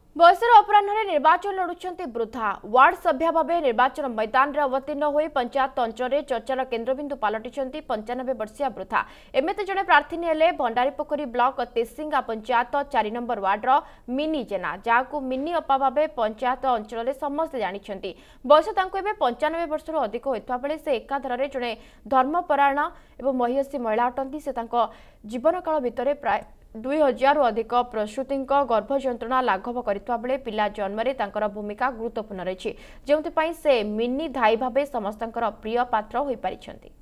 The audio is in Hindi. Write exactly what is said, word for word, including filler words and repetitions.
बयसर अपराह्न निर्वाचन लड़ुंट वृद्धा वार्ड सभ्य भाव निर्वाचन मैदान में अवतीर्ण हो पंचायत अंचल चर्चार केन्द्रबिंदु पलटि पंचानबे वर्षीय वृद्धा एमती जड़े प्रार्थी हेले भंडारीपोखरी ब्लॉक तेसिंगा पंचायत चार नंबर वार्डर मिनी जेना जहाँ मिनी अपा भाव पंचायत अंचल समस्ते जानते बयस पंचानबे वर्ष अधिक होता बेले से एकाधर जड़े धर्मपरायण और महिषी महिला अटंती से जीवन काल भितर प्राय दुई हजार अधिक प्रसूति गर्भ जंत्रणा लाघव करथिबा बेले पिला जन्म रे तांकर भूमिका गुरुत्वपूर्ण रही जो से मिनी धाई भाव समस्त प्रिय पात्र हो पारिछंती।